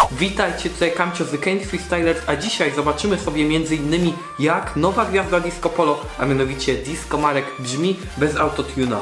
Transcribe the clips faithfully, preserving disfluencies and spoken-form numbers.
Witajcie, tutaj Kamcio z The Kane Freestylers, a dzisiaj zobaczymy sobie między innymi jak nowa gwiazda Disco Polo, a mianowicie Disco Marek brzmi bez autotuna.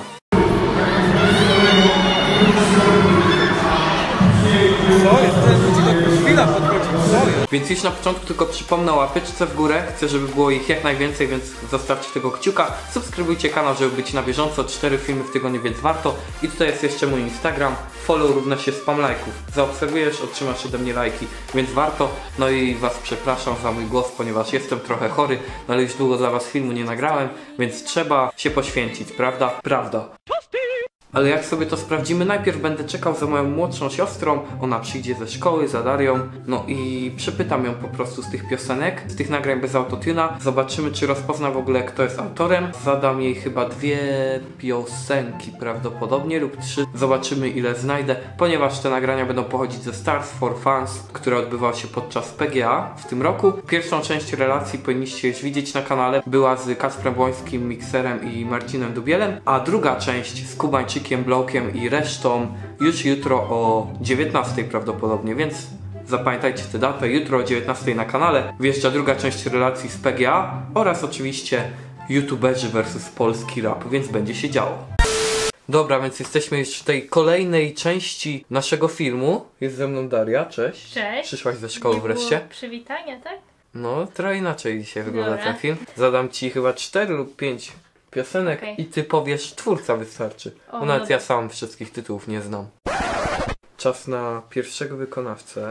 Co jest? To chwila podchodzi. Więc już na początku tylko przypomnę o łapeczce w górę. Chcę, żeby było ich jak najwięcej, więc zostawcie tego kciuka. Subskrybujcie kanał, żeby być na bieżąco. Cztery filmy w tygodniu, więc warto. I tutaj jest jeszcze mój Instagram. Follow równa się spam lajków. Zaobserwujesz, otrzymasz ode mnie lajki, więc warto. No i was przepraszam za mój głos, ponieważ jestem trochę chory, no ale już długo dla was filmu nie nagrałem, więc trzeba się poświęcić, prawda? Prawda. Ale jak sobie to sprawdzimy, najpierw będę czekał za moją młodszą siostrą, ona przyjdzie ze szkoły, za Darią, no i przepytam ją po prostu z tych piosenek, z tych nagrań bez autotuna, zobaczymy czy rozpozna w ogóle kto jest autorem, zadam jej chyba dwie piosenki prawdopodobnie lub trzy, zobaczymy ile znajdę, ponieważ te nagrania będą pochodzić ze Stars for Fans, które odbywało się podczas P G A w tym roku. Pierwszą część relacji powinniście już widzieć na kanale, była z Kacprem Błońskim, Mikserem i Marcinem Dubielem, a druga część z Kubańczykiem, Blowkiem i resztą już jutro o dziewiętnastej prawdopodobnie, więc zapamiętajcie tę datę. Jutro o dziewiętnastej na kanale wjeżdża druga część relacji z P G A oraz oczywiście youtuberzy versus polski rap, więc będzie się działo. Dobra, więc jesteśmy już w tej kolejnej części naszego filmu. Jest ze mną Daria, cześć. Cześć. Przyszłaś ze szkoły Nie wreszcie. było przywitania, tak? No, trochę inaczej dzisiaj wygląda Dobra. ten film. Zadam ci chyba cztery lub pięć piosenek Okay. i ty powiesz twórca wystarczy. O, Bo nawet dobra. ja sam wszystkich tytułów nie znam. Czas na pierwszego wykonawcę.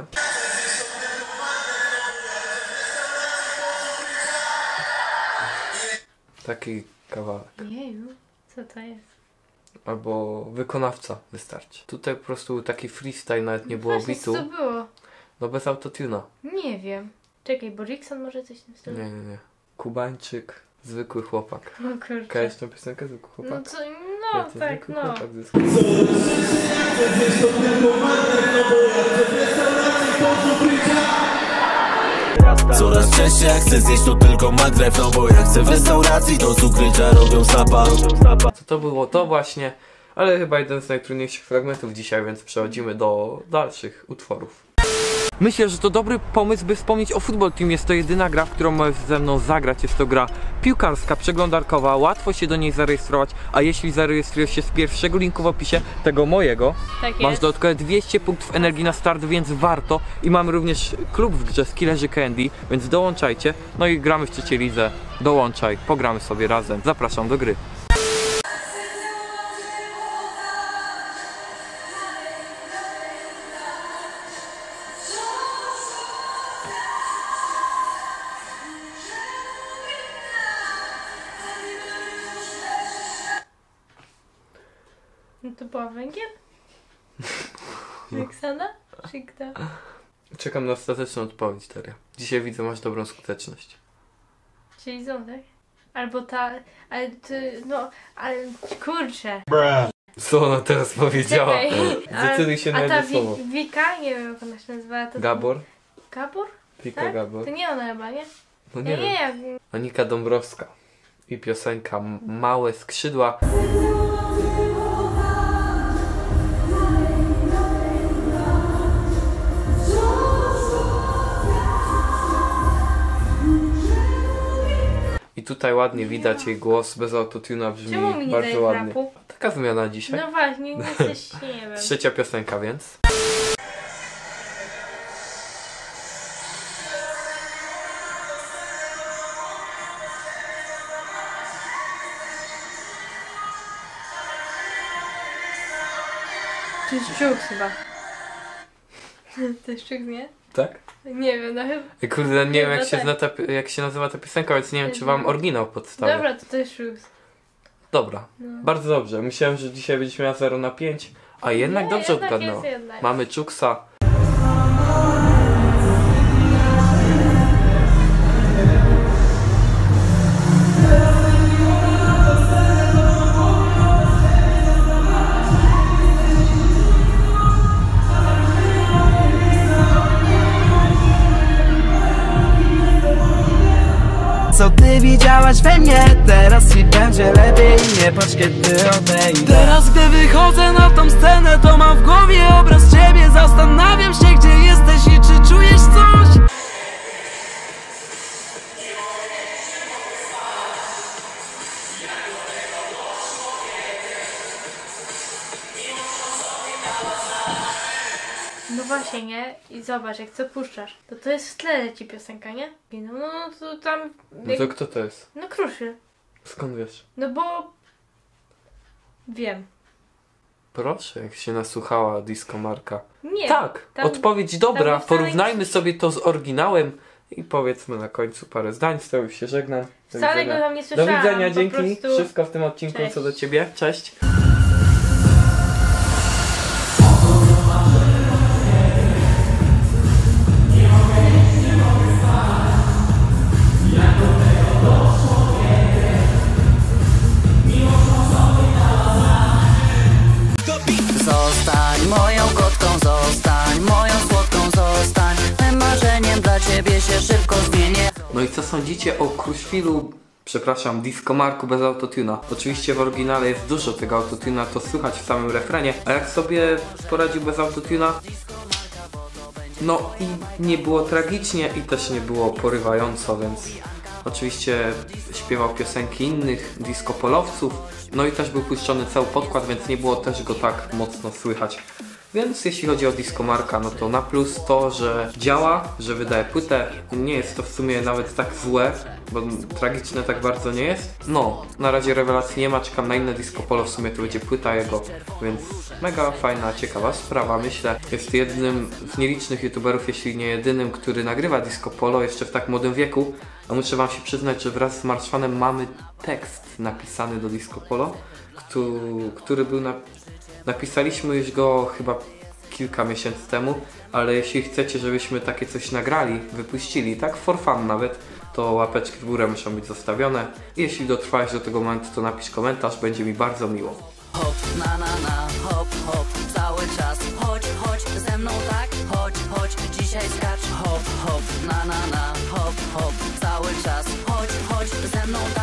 Taki kawałek. Jeju, co to jest? Albo wykonawca wystarczy. Tutaj po prostu taki freestyle, nawet nie było Właśnie, bitu. co to było? No bez autotuna. Nie wiem. Czekaj, bo Rickson może coś w tym stylu? Nie, nie, nie. Kubańczyk, zwykły chłopak. O kurczę. Kojarzysz tę piosenkę, zwykły chłopak? No co, no Ja to tak, zwykły no. chłopak, zwykły. Coraz częściej jak chcę zjeść to tylko magrew, no bo jak chcę w restauracji to cukrycza robią sapa. Co to było? To właśnie, ale chyba jeden z najtrudniejszych fragmentów dzisiaj, więc przechodzimy do dalszych utworów. Myślę, że to dobry pomysł, by wspomnieć o Football Team. Jest to jedyna gra, w którą możesz ze mną zagrać. Jest to gra piłkarska, przeglądarkowa, łatwo się do niej zarejestrować, a jeśli zarejestrujesz się z pierwszego linku w opisie, tego mojego, Tak masz jest. dodatkowe dwieście punktów energii na start, więc warto. I mamy również klub w grze Skillerzy Candy, więc dołączajcie. No i gramy w trzeciej lidze. Dołączaj, pogramy sobie razem. Zapraszam do gry. No to była węgiel? Ricksona? Czy kto? Czekam na ostateczną odpowiedź, Daria. Dzisiaj widzę, masz dobrą skuteczność. Czyli Ząbek? Albo ta, ale ty, no, ale kurczę. Co ona teraz powiedziała? Czekaj. Zdecyduj się na A ta jedno słowo. Wi Wika, nie wiem jak ona się nazywała. To Gabor? Gabor? Wika Tak? Gabor. To nie ona chyba, nie? No Nie, nie nie, wiem. nie. Anika Dąbrowska. I piosenka M- Małe skrzydła. I tutaj ładnie widać jej głos, bez autotuna brzmi Czemu mi nie bardzo daje ładnie. rapu? Taka zmiana dzisiaj. No właśnie, nie coś, nie wiem. Trzecia piosenka więc. To jest Czuks chyba. To jest Czuks, nie? Tak? Nie wiem, no chyba. Ej, kurde, nie wiem jak Chyba się, tak. zna ta, pi- jak się nazywa ta piosenka, więc nie wiem czy wam oryginał podstawię. Dobra, to to jest Czuks. Dobra, No. bardzo dobrze. Myślałem, że dzisiaj będziesz miała zero na pięć, a jednak Nie, dobrze jednak odgadnął. jest jednak. Mamy Czuksa. Co ty widzisz? chciałaś we mnie. Teraz ci będzie lepiej, nie patrz kiedy odejdę. Teraz gdy wychodzę na tą scenę, to mam w głowie obraz ciebie. Zastanawiam się, gdzie jesteś i czy czujesz coś. No właśnie, nie? I zobacz, jak co puszczasz, to to jest w tle leci piosenka, nie? I No, no, no to tam... No to kto to jest? No Kruszyl. Skąd wiesz? No bo... Wiem. Proszę, jak się nasłuchała Disco Marka. Nie. Tak, tam- odpowiedź dobra. tam wcale Porównajmy nie- sobie to z oryginałem i powiedzmy na końcu parę zdań. Z tego już się żegnam. Do Wcale go widzenia. tam nie Do słyszałam. widzenia, po dzięki. prostu... Wszystko w tym odcinku, Cześć. co do ciebie. Cześć. Zostań moją kotką, zostań moją słodką, zostań mym marzeniem, dla ciebie się szybko zmienię. No i co sądzicie o Kruszwilu, przepraszam, Disco Marku bez autotuna? Oczywiście w oryginale jest dużo tego autotuna, to słychać w samym refrenie, a jak sobie poradził bez autotuna? No i nie było tragicznie i też nie było porywająco, więc oczywiście śpiewał piosenki innych disco-polowców, no i też był puszczony cały podkład, więc nie było też go tak mocno słychać. Więc jeśli chodzi o Disco Marka, no to na plus to, że działa, że wydaje płytę. Nie jest to w sumie nawet tak złe, bo tragiczne tak bardzo nie jest. No, na razie rewelacji nie ma, czekam na inne Disco Polo, w sumie to będzie płyta jego, więc mega fajna, ciekawa sprawa, myślę. Jest jednym z nielicznych youtuberów, jeśli nie jedynym, który nagrywa Disco Polo jeszcze w tak młodym wieku. A muszę wam się przyznać, że wraz z Marszwanem mamy tekst napisany do Disco Polo, który, który był na... Napisaliśmy już go chyba kilka miesięcy temu, ale jeśli chcecie, żebyśmy takie coś nagrali, wypuścili, tak for fun nawet, to łapeczki w górę muszą być zostawione. I jeśli dotrwałeś do tego momentu, to napisz komentarz, będzie mi bardzo miło. Hop, na na na, hop, hop, cały czas. Chodź, chodź ze mną tak, chodź, chodź, dzisiaj skacz. Hop, hop, na na na, hop, hop, cały czas. Chodź, chodź ze mną